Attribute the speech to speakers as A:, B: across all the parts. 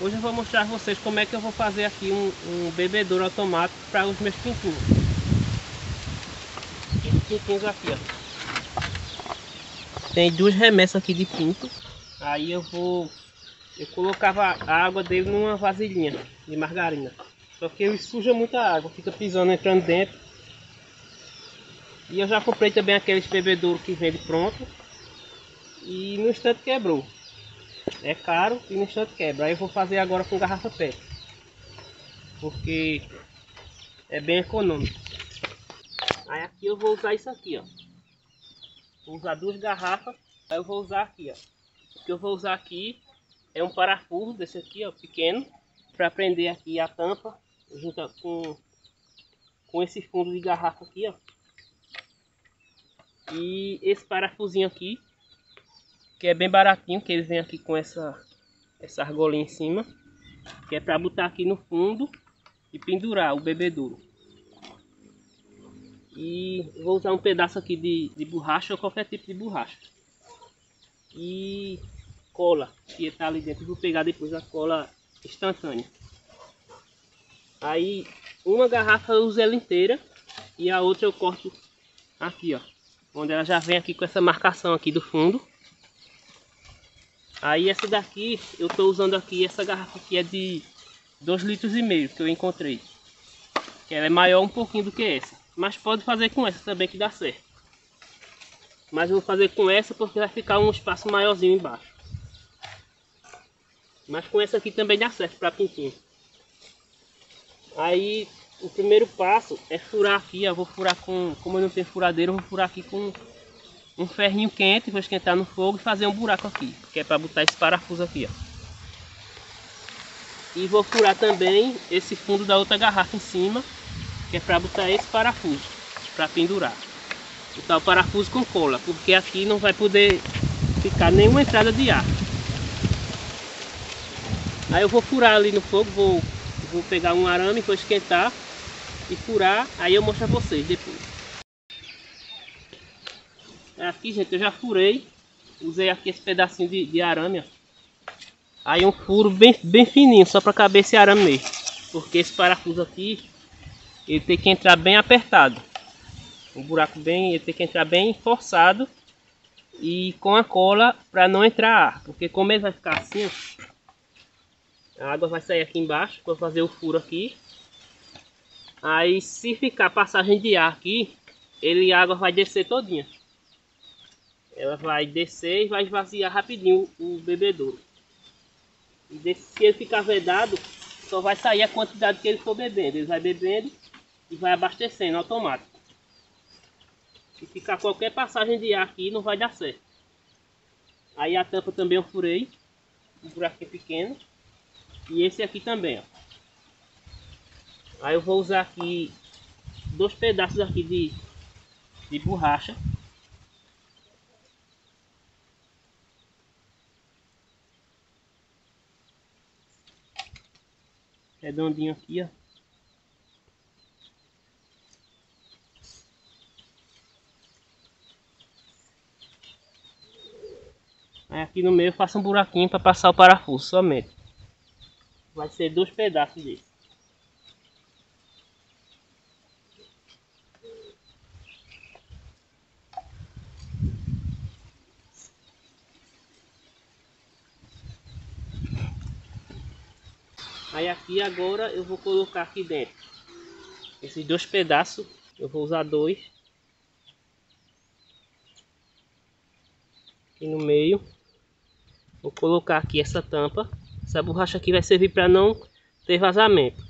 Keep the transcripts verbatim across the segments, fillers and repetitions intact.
A: Hoje eu vou mostrar a vocês como é que eu vou fazer aqui um, um bebedouro automático para os meus pintinhos. Esses pintinhos aqui, ó. Tem duas remessas aqui de pinto. Aí eu vou... Eu colocava a água dele numa vasilhinha de margarina. Só que ele suja muita água, fica pisando, entrando dentro. E eu já comprei também aqueles bebedouros que vende pronto. E no instante quebrou. É caro e no instante quebra. Aí eu vou fazer agora com garrafa P E T. Porque é bem econômico. Aí aqui eu vou usar isso aqui, ó. Vou usar duas garrafas. Aí eu vou usar aqui, ó. O que eu vou usar aqui é um parafuso desse aqui, ó, pequeno. Para prender aqui a tampa. Junto com, com esse fundo de garrafa aqui, ó. E esse parafusinho aqui, que é bem baratinho, que ele vem aqui com essa, essa argolinha em cima. Que é para botar aqui no fundo e pendurar o bebedouro. E vou usar um pedaço aqui de, de borracha ou qualquer tipo de borracha. E cola, que está ali dentro. Vou pegar depois a cola instantânea. Aí uma garrafa eu uso ela inteira e a outra eu corto aqui, ó. Onde ela já vem aqui com essa marcação aqui do fundo. Aí essa daqui, eu estou usando aqui, essa garrafa aqui é de dois litros e meio que eu encontrei. Que ela é maior um pouquinho do que essa. Mas pode fazer com essa também que dá certo. Mas eu vou fazer com essa porque vai ficar um espaço maiorzinho embaixo. Mas com essa aqui também dá certo para pintinho. Aí o primeiro passo é furar aqui. Eu vou furar com, como eu não tenho furadeira, eu vou furar aqui com um ferrinho quente. Vou esquentar no fogo e fazer um buraco aqui. Que é para botar esse parafuso aqui, ó. E vou furar também esse fundo da outra garrafa em cima. Que é para botar esse parafuso, para pendurar. Botar o parafuso com cola, porque aqui não vai poder ficar nenhuma entrada de ar. Aí eu vou furar ali no fogo, vou, vou pegar um arame, vou esquentar e furar, aí eu mostro a vocês depois. Aqui, gente, eu já furei, usei aqui esse pedacinho de, de arame, ó. Aí um furo bem, bem fininho, só para caber esse arame mesmo, porque esse parafuso aqui, ele tem que entrar bem apertado. Um buraco bem, ele tem que entrar bem forçado e com a cola para não entrar ar, porque como ele vai ficar assim, ó, a água vai sair aqui embaixo, vou fazer o furo aqui. Aí se ficar passagem de ar aqui, ele, a água vai descer todinha. Ela vai descer e vai esvaziar rapidinho o bebedouro. E desse, se ele ficar vedado, só vai sair a quantidade que ele for bebendo. Ele vai bebendo e vai abastecendo automático. Se ficar qualquer passagem de ar aqui, não vai dar certo. Aí a tampa também eu furei, um buraquinho pequeno. E esse aqui também, ó. Aí eu vou usar aqui dois pedaços aqui de, de borracha. Redondinho aqui, ó. Aí aqui no meio eu faço um buraquinho para passar o parafuso somente. Vai ser dois pedaços desse. Aí aqui agora eu vou colocar aqui dentro esses dois pedaços. Eu vou usar dois. Aqui no meio. Vou colocar aqui essa tampa. Essa borracha aqui vai servir para não ter vazamento.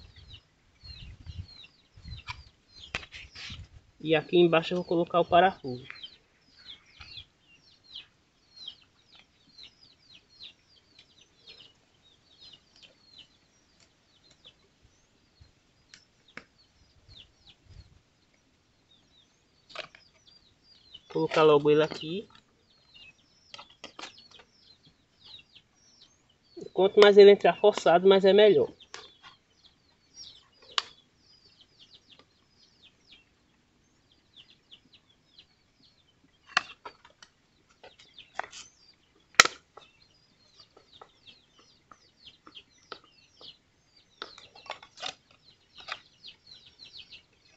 A: E aqui embaixo eu vou colocar o parafuso. Vou colocar logo ele aqui. Quanto mais ele entrar forçado, mais é melhor.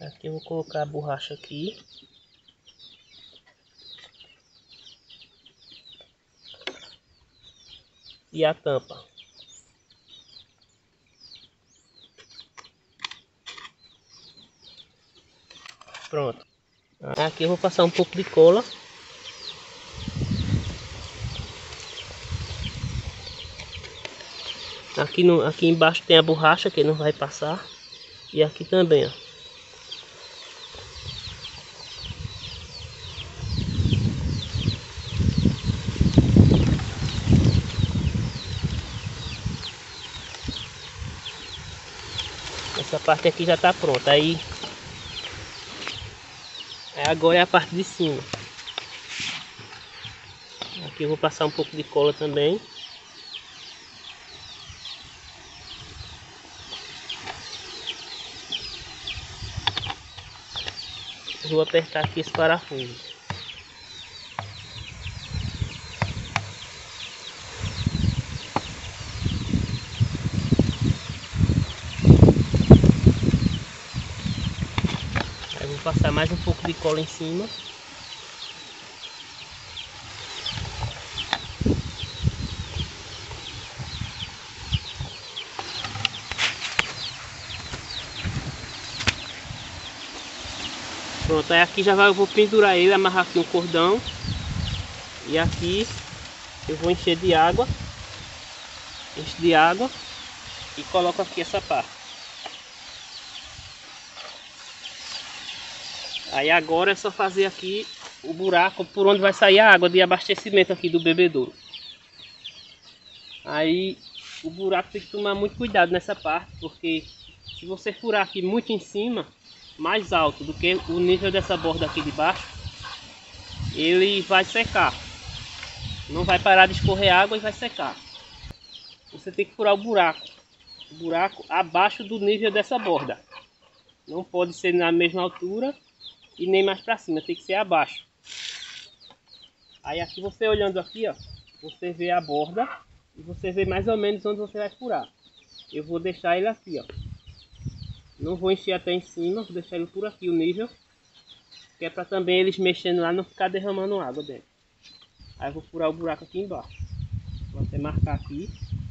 A: Aqui eu vou colocar a borracha aqui. E a tampa. Pronto. Aqui eu vou passar um pouco de cola. Aqui, no, aqui embaixo tem a borracha que não vai passar. E aqui também, ó. Essa parte aqui já está pronta. Aí agora é a parte de cima. Aqui eu vou passar um pouco de cola também. Vou apertar aqui esse parafuso. Aí vou passar mais um pouco de cola em cima. Pronto, aí aqui já vai, eu vou pendurar ele, amarrar aqui um cordão. E aqui eu vou encher de água. Enche de água. E coloco aqui essa parte. Aí agora é só fazer aqui o buraco por onde vai sair a água de abastecimento aqui do bebedouro. Aí o buraco tem que tomar muito cuidado nessa parte, porque se você furar aqui muito em cima, mais alto do que o nível dessa borda aqui de baixo, ele vai secar. Não vai parar de escorrer água e vai secar. Você tem que furar o buraco. O buraco abaixo do nível dessa borda. Não pode ser na mesma altura e nem mais para cima, tem que ser abaixo. Aí aqui você olhando aqui, ó, você vê a borda e você vê mais ou menos onde você vai furar. Eu vou deixar ele aqui, ó. Não vou encher até em cima, vou deixar ele por aqui o nível, que é para também eles mexendo lá não ficar derramando água dentro. Aí eu vou furar o buraco aqui embaixo. Vou até marcar aqui.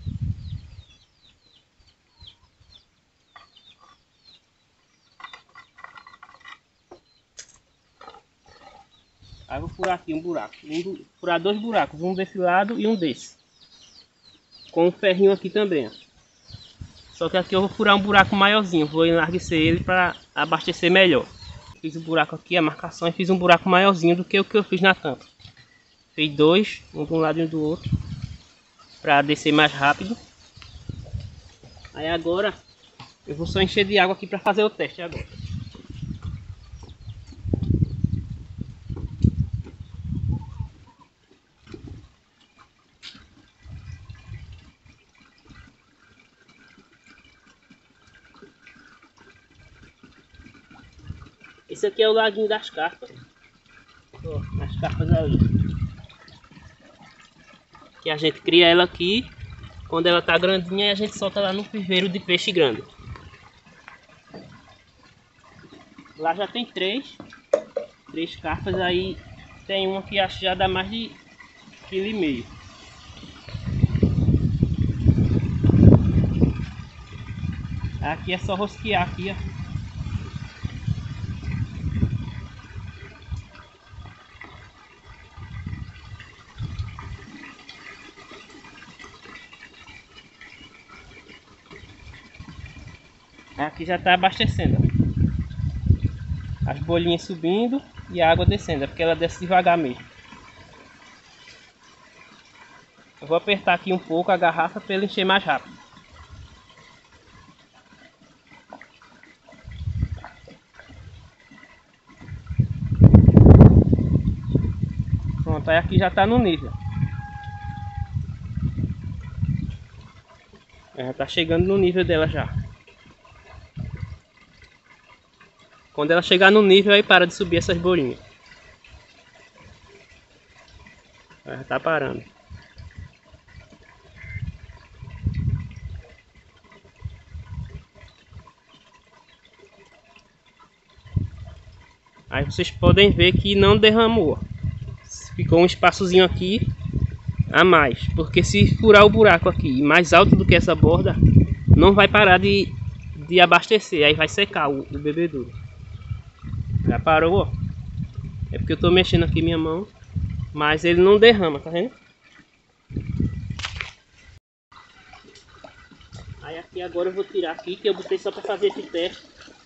A: Aí eu vou furar aqui um buraco, um, furar dois buracos, um desse lado e um desse. Com um ferrinho aqui também, ó. Só que aqui eu vou furar um buraco maiorzinho, vou enlarguecer ele para abastecer melhor. Fiz o um buraco aqui, a marcação, e fiz um buraco maiorzinho do que o que eu fiz na tampa. Fiz dois, um de um lado e um do outro, para descer mais rápido. Aí agora eu vou só encher de água aqui para fazer o teste agora. Esse aqui é o laguinho das carpas. Ó, as carpas ali. Que a gente cria ela aqui. Quando ela tá grandinha, a gente solta lá no viveiro de peixe grande. Lá já tem três. Três carpas, aí tem uma que acho que já dá mais de quilo e meio. Aqui é só rosquear aqui, ó. Aqui já está abastecendo, ó. As bolinhas subindo e a água descendo, é porque ela desce devagar mesmo. Eu vou apertar aqui um pouco a garrafa para ele encher mais rápido. Pronto, aí aqui já está no nível. Já está chegando no nível dela já. Quando ela chegar no nível, aí para de subir essas bolinhas. Já está parando. Aí vocês podem ver que não derramou. Ficou um espaçozinho aqui a mais, porque se furar o buraco aqui mais alto do que essa borda, não vai parar de, de abastecer, aí vai secar o, o bebedouro. Já parou, ó. É porque eu tô mexendo aqui minha mão, mas ele não derrama, tá vendo? Aí aqui agora eu vou tirar aqui, que eu botei só para fazer esse teste.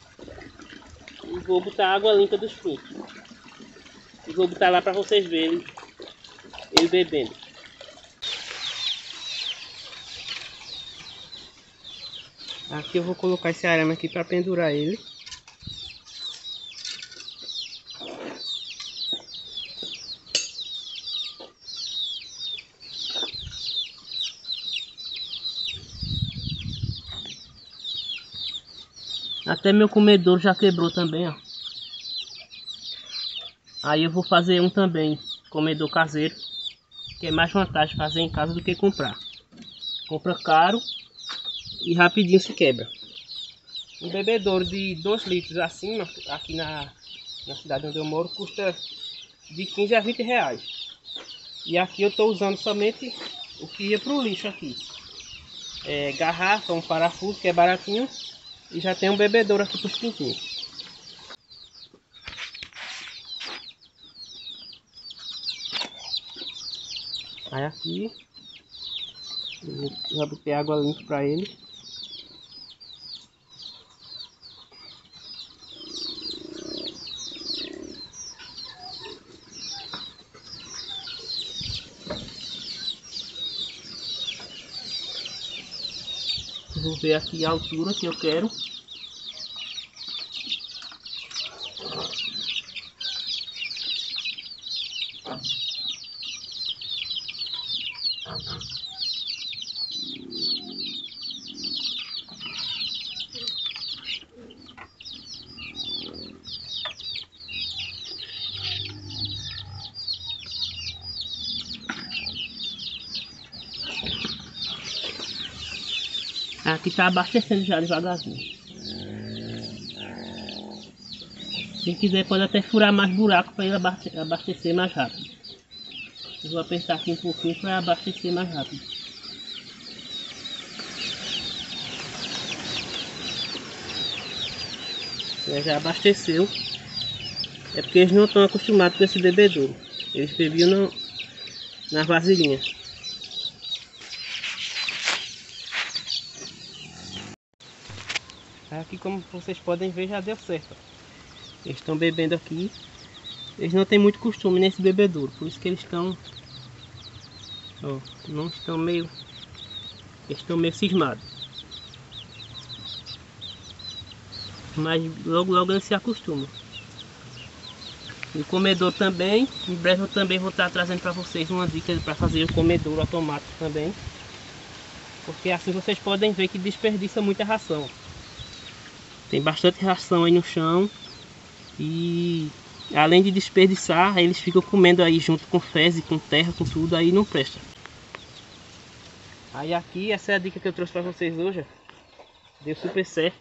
A: E vou botar água limpa dos pintos. E vou botar lá para vocês verem ele bebendo. Aqui eu vou colocar esse arame aqui para pendurar ele. Até meu comedor já quebrou também, ó. Aí eu vou fazer um também, comedor caseiro, que é mais vantagem fazer em casa do que comprar. Compra caro e rapidinho se quebra. Um bebedouro de dois litros acima, aqui na, na cidade onde eu moro, custa de quinze a vinte reais. E aqui eu estou usando somente o que ia para o lixo aqui. É, garrafa, um parafuso que é baratinho. E já tem um bebedouro aqui para os pintinhos. Aí aqui eu já botei água limpa para ele. Vou ver aqui a altura que eu quero. Aqui tá abastecendo já devagarzinho. Se quiser pode até furar mais buraco para ele abastecer mais rápido. Eu vou apertar aqui um pouquinho para abastecer mais rápido. Ele já abasteceu. É porque eles não estão acostumados com esse bebedouro. Eles bebiam no, na vasilhinha. Aqui, como vocês podem ver, já deu certo. Eles estão bebendo aqui. Eles não têm muito costume nesse bebedouro, por isso que eles estão, ó, não estão meio, eles estão meio cismados. Mas logo logo eles se acostumam. E o comedor também, em breve eu também vou estar trazendo para vocês uma dica para fazer o comedor automático também. Porque assim vocês podem ver que desperdiça muita ração. Tem bastante ração aí no chão. E além de desperdiçar, eles ficam comendo aí junto com fezes, com terra, com tudo, aí não presta. Aí aqui, essa é a dica que eu trouxe para vocês hoje. Deu super certo.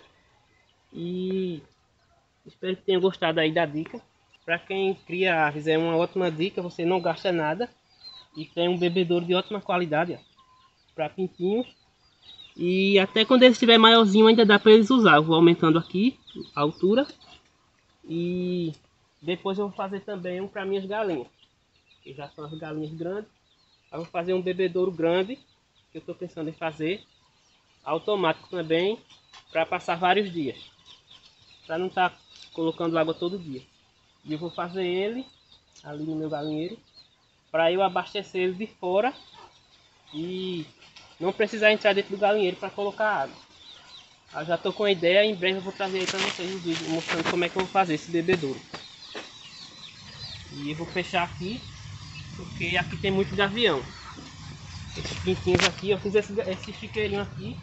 A: E espero que tenham gostado aí da dica. Para quem cria aves é uma ótima dica, você não gasta nada. E tem um bebedouro de ótima qualidade para pintinhos. E até quando ele estiver maiorzinho ainda dá para eles usar. Eu vou aumentando aqui a altura. E depois eu vou fazer também um para minhas galinhas. Que já são as galinhas grandes. Eu vou fazer um bebedouro grande. Que eu estou pensando em fazer. Automático também. Para passar vários dias. Para não estar tá colocando água todo dia. E eu vou fazer ele ali no meu galinheiro. Para eu abastecer ele de fora. E não precisar entrar dentro do galinheiro para colocar água. Eu já estou com a ideia, em breve eu vou trazer aí para vocês um vídeo mostrando como é que eu vou fazer esse bebedouro. E eu vou fechar aqui, porque aqui tem muito gavião. Esses pintinhos aqui, eu fiz esse, esse chiqueirinho aqui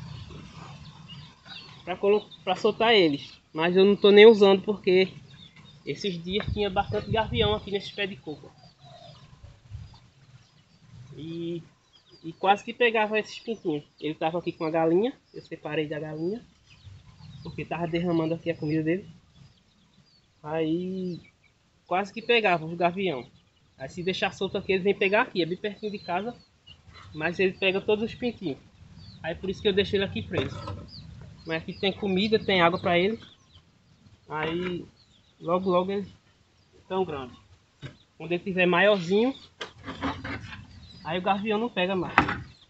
A: para soltar eles. Mas eu não estou nem usando porque esses dias tinha bastante gavião aqui nesse pé de coco. E... E quase que pegava esses pintinhos. Ele estava aqui com a galinha. Eu separei da galinha. Porque estava derramando aqui a comida dele. Aí quase que pegava os gavião. Aí se deixar solto aqui, eles vêm pegar aqui, é bem pertinho de casa. Mas ele pega todos os pintinhos. Aí por isso que eu deixei ele aqui preso. Mas aqui tem comida, tem água para ele. Aí logo logo eles estão grandes. Quando ele tiver maiorzinho, aí o gavião não pega mais.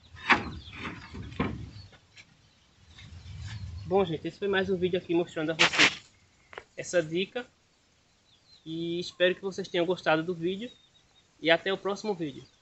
A: Bom, gente, esse foi mais um vídeo aqui mostrando a vocês essa dica. E espero que vocês tenham gostado do vídeo. E até o próximo vídeo.